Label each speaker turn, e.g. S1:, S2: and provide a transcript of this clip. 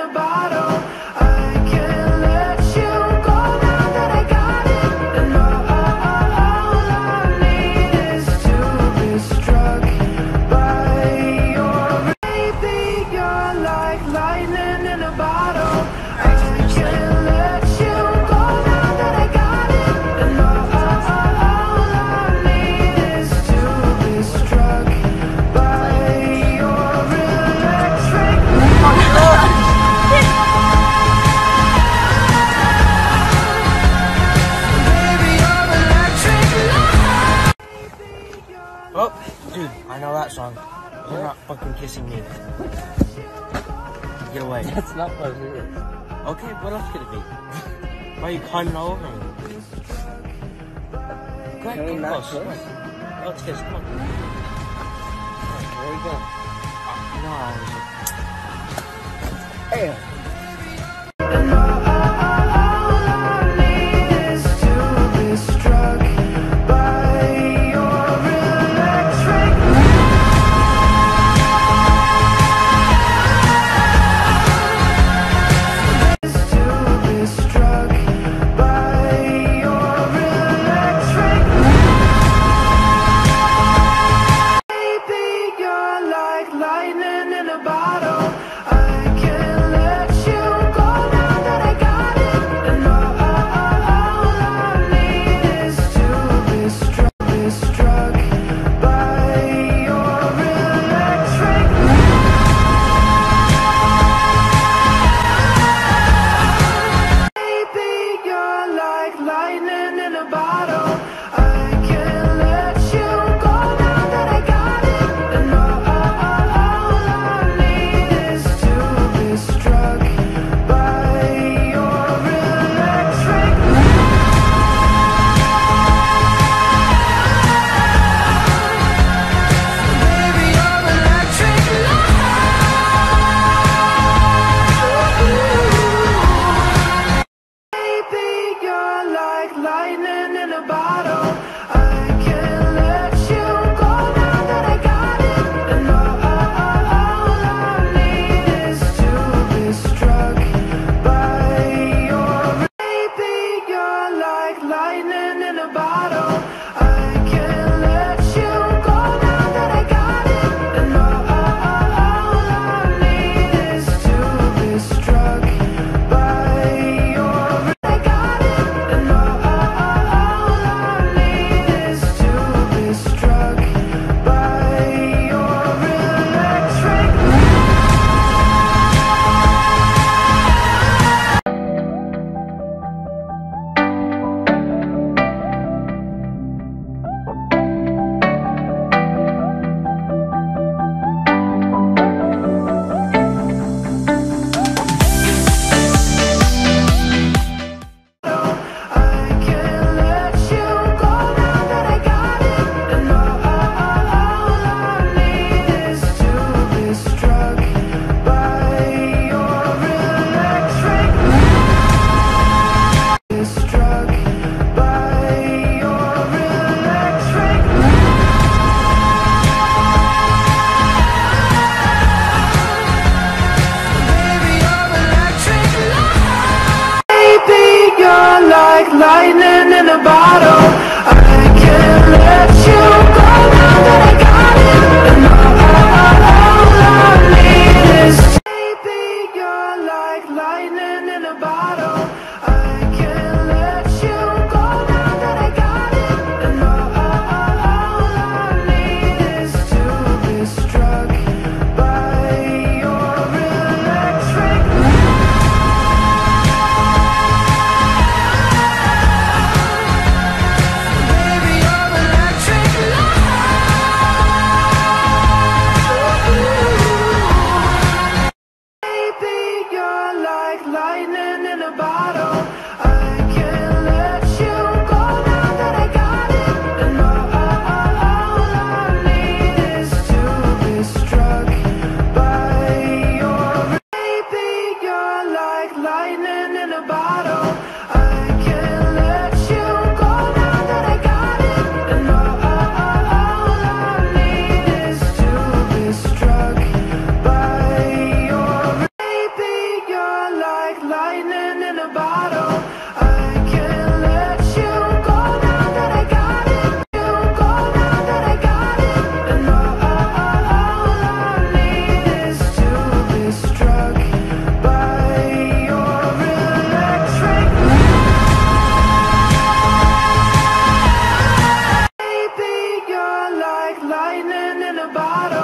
S1: a bottle. I can't let you go now that I got it. And all I need is to be struck by your baby. You're like lightning in a bottle. I can't let you go now that I got it. And all I need is to be struck by your electric.
S2: Oh, dude, I know that song. You're not fucking kissing me. Get away.
S3: That's not what it is.
S2: Okay, what else could it be? Why are you climbing all over me? Go ahead, come close. Come on. Let's kiss, come on.
S3: There we go.
S2: No,
S3: Hey.
S1: And all I need is to be struck by your electric. Is to be struck by your electric. Baby, you're like lightning in a bottle. I can't let you go now that I got it. And all I need is to be struck by your electric. Baby, you're like lightning in a bottle. I can't let you go now that I got it. And all I need is to be struck by your electric. Baby, you're electric Baby, you're like lightning in a bottle. I can't let you go now that I got it. And all I need is to be struck by your baby. You're like lightning in a bottle. I can't let you go now that I got it. And all I need is to be struck by your I got it. And all I need is to be struck by your electric. I can't let you go now that I got it. And all I need is to be struck by your electric. Be struck by your electric. Baby, you're electric. Baby, you're like lightning in a bottle. I can't let you go now that I got it. And all I need is baby, you're like lightning in a bottle. I can't let you go now that I got it. And all I need is to be struck by your electric. Baby, you're electric. Baby, you're like lightning in a bottle. I can't let you go now that I got it. And all I need is to be struck by your baby. You're like lightning in a bottle. I can't let you go now that I got it. And all I need is to be struck by your baby. a bottle.